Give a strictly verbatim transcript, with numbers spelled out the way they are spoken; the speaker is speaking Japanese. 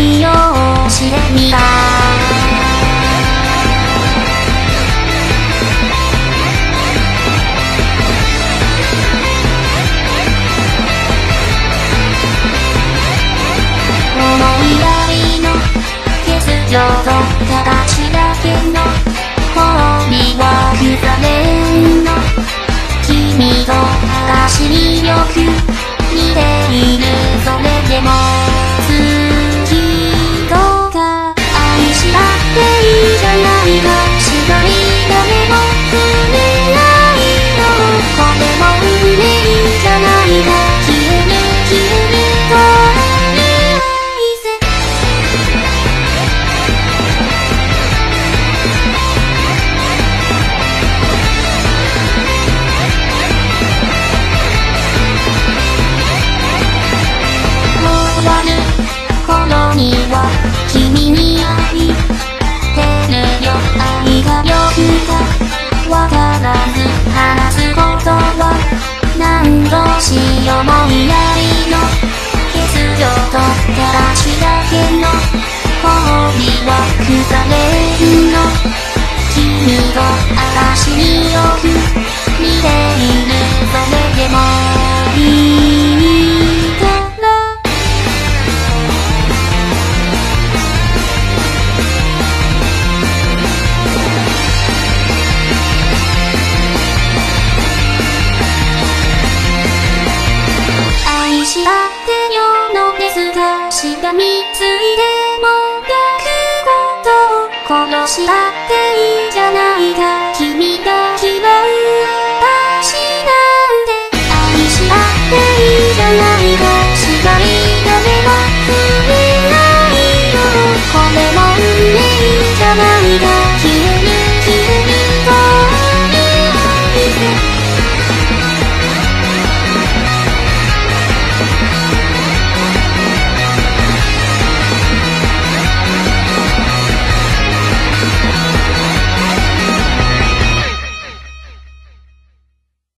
愛を知れみた。思いやりの欠如と形だけの氷は腐れんの。君と私によく似ている。それでも好きとか愛し合っていいじゃないか。一人だけの触れ合いのこれも運命じゃないか。消える消えると愛せ。終わる頃には君に会いてるよ。愛がよくかわからず話すことは何度し思いやりの欠如と形だけの氷は腐れるの。君と私に